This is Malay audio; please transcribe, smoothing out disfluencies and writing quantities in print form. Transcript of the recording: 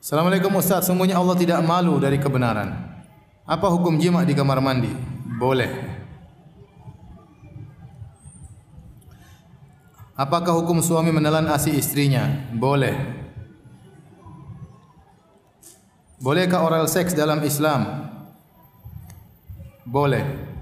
Assalamualaikum Ustaz, sungguhnya Allah tidak malu dari kebenaran. Apa hukum jima di kamar mandi? Boleh. Apakah hukum suami menelan ASI istrinya? Boleh. Bolehkah oral seks dalam Islam? Boleh.